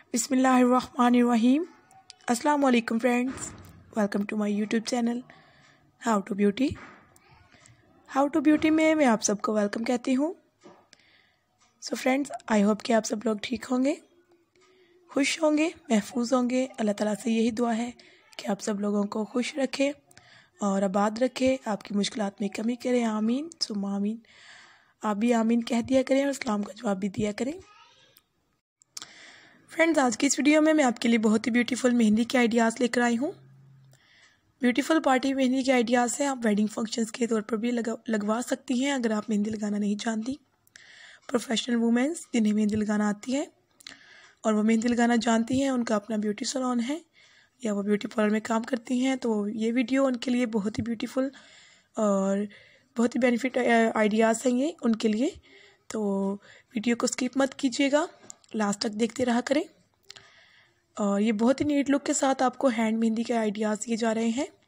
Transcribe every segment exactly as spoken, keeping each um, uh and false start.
बिस्मिल्लाहिर्रहमानिर्रहीम। अस्सलाम वालेकुम friends, welcome to my YouTube channel how to beauty. How to beauty में मैं आप सबको वेलकम कहती हूँ। सो फ्रेंड्स, आई होप कि आप सब लोग ठीक होंगे, खुश होंगे, महफूज होंगे। अल्लाह ताला से यही दुआ है कि आप सब लोगों को खुश रखे और आबाद रखे, आपकी मुश्किलात में कमी करें। आमीन सुम्मा आमीन। आप भी आमीन कह दिया करें और इस्लाम का जवाब भी दिया करें। फ्रेंड्स, आज की इस वीडियो में मैं आपके लिए बहुत ही ब्यूटीफुल मेहंदी के आइडियाज़ लेकर आई हूँ। ब्यूटीफुल पार्टी मेहंदी के आइडियाज़ हैं, आप वेडिंग फंक्शंस के तौर पर भी लगा लगवा सकती हैं अगर आप मेहंदी लगाना नहीं जानती। प्रोफेशनल वुमेंस जिन्हें मेहंदी लगाना आती है और वो मेहंदी लगाना जानती हैं, उनका अपना ब्यूटी सैलून है या वो ब्यूटी पार्लर में काम करती हैं, तो ये वीडियो उनके लिए बहुत ही ब्यूटीफुल और बहुत ही बेनिफिट आइडियाज़ हैं ये उनके लिए। तो वीडियो को स्किप मत कीजिएगा, लास्ट तक देखते रहा करें। और ये बहुत ही नीट लुक के साथ आपको हैंड मेहंदी के आइडियाज़ दिए जा रहे हैं।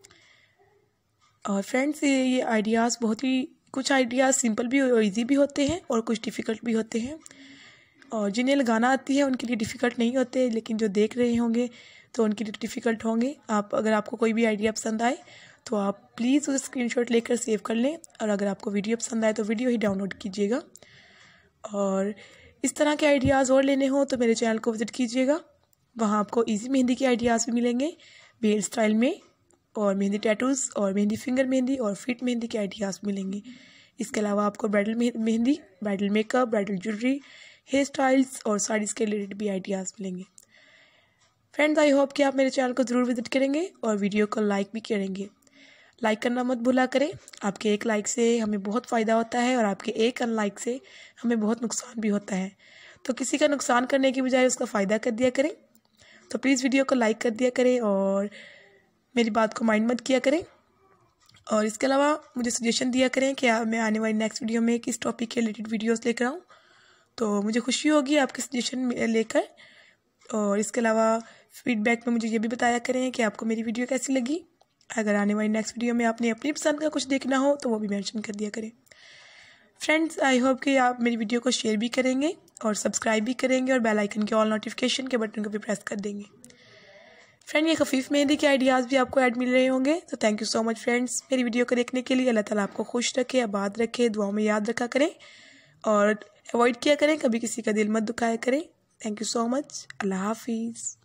और फ्रेंड्स, ये ये आइडियाज़ बहुत ही, कुछ आइडियाज़ सिंपल भी और ईजी भी होते हैं और कुछ डिफ़िकल्ट भी होते हैं। और जिन्हें लगाना आती है उनके लिए डिफ़िकल्ट नहीं होते, लेकिन जो देख रहे होंगे तो उनके लिए डिफ़िकल्ट होंगे। आप अगर आपको कोई भी आइडिया पसंद आए तो आप प्लीज़ उसे स्क्रीनशॉट लेकर सेव कर लें, और अगर आपको वीडियो पसंद आए तो वीडियो ही डाउनलोड कीजिएगा। और इस तरह के आइडियाज़ और लेने हो तो मेरे चैनल को विज़िट कीजिएगा, वहाँ आपको इजी मेहंदी के आइडियाज़ भी मिलेंगे बेल स्टाइल में, और मेहंदी टैटूज़ और मेहंदी फिंगर मेहंदी और फिट मेहंदी के आइडियाज़ मिलेंगे। इसके अलावा आपको bridal mehndi, bridal makeup, bridal jewellery, hair styles और साड़ीज़ के रिलेटेड भी आइडियाज़ मिलेंगे। फ्रेंड्स, आई होप कि आप मेरे चैनल को ज़रूर विज़िट करेंगे और वीडियो को लाइक भी करेंगे। लाइक करना मत भूला करें, आपके एक लाइक से हमें बहुत फ़ायदा होता है और आपके एक अनलाइक से हमें बहुत नुकसान भी होता है। तो किसी का नुकसान करने की बजाय उसका फ़ायदा कर दिया करें। तो प्लीज़ वीडियो को लाइक कर दिया करें और मेरी बात को माइंड मत किया करें। और इसके अलावा मुझे सजेशन दिया करें कि मैं आने वाली नेक्स्ट वीडियो में किस टॉपिक के रिलेटेड वीडियोस लेकर आऊँ, तो मुझे खुशी होगी आपके सजेशन लेकर। और इसके अलावा फीडबैक में मुझे ये भी बताया करें कि आपको मेरी वीडियो कैसी लगी। अगर आने वाली नेक्स्ट वीडियो में आपने अपनी पसंद का कुछ देखना हो तो वो भी मेंशन कर दिया करें। फ्रेंड्स, आई होप कि आप मेरी वीडियो को शेयर भी करेंगे और सब्सक्राइब भी करेंगे और बेल आइकन के ऑल नोटिफिकेशन के बटन को भी प्रेस कर देंगे। फ्रेंड, ये खफीफ मेहंदी के आइडियाज़ भी आपको ऐड मिल रहे होंगे। तो thank you so much friends मेरी वीडियो को देखने के लिए। अल्लाह ताला आपको खुश रखे, आबाद रखे, दुआओं में याद रखा करें और अवॉइड किया करें, कभी किसी का दिल मत दुखाया करें। Thank you so much. Allah हाफिज़।